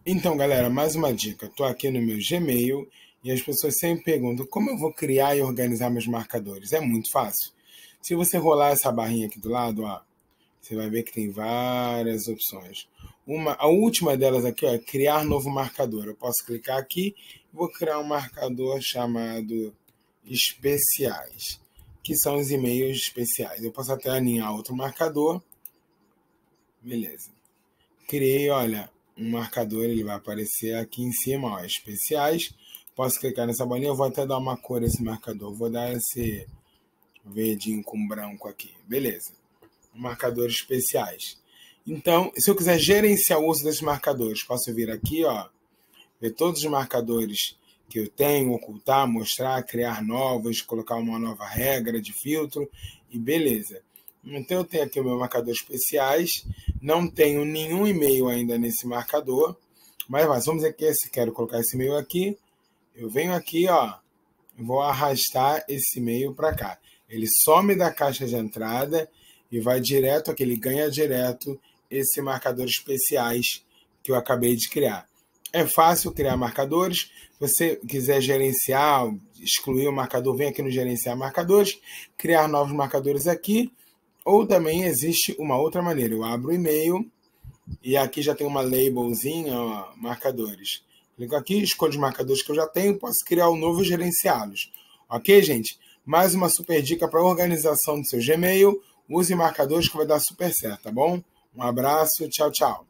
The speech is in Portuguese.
Então, galera, mais uma dica. Estou aqui no meu Gmail e as pessoas sempre perguntam como eu vou criar e organizar meus marcadores. É muito fácil. Se você rolar essa barrinha aqui do lado, ó, você vai ver que tem várias opções. A última delas aqui ó, é criar novo marcador. Eu posso clicar aqui e vou criar um marcador chamado especiais, que são os e-mails especiais. Eu posso até alinhar outro marcador. Beleza. Criei, olha, um marcador, ele vai aparecer aqui em cima, ó, especiais. Posso clicar nessa bolinha, eu vou até dar uma cor a esse marcador. Vou dar esse verdinho com branco aqui. Beleza. Marcadores especiais. Então, se eu quiser gerenciar o uso desses marcadores, posso vir aqui, ó, ver todos os marcadores que eu tenho, ocultar, mostrar, criar novos, colocar uma nova regra de filtro e beleza. Então eu tenho aqui o meu marcador especiais, não tenho nenhum e-mail ainda nesse marcador, mas vamos aqui, se quero colocar esse e-mail aqui, eu venho aqui, ó, vou arrastar esse e-mail para cá. Ele some da caixa de entrada e vai direto aqui, ele ganha direto esse marcador especiais que eu acabei de criar. É fácil criar marcadores. Se você quiser gerenciar, excluir o marcador, vem aqui no gerenciar marcadores, criar novos marcadores aqui. Ou também existe uma outra maneira. Eu abro o e-mail e aqui já tem uma labelzinha, ó, marcadores. Clico aqui, escolho os marcadores que eu já tenho, posso criar um novo e gerenciá-los. Ok, gente? Mais uma super dica para organização do seu Gmail. Use marcadores que vai dar super certo, tá bom? Um abraço, tchau, tchau.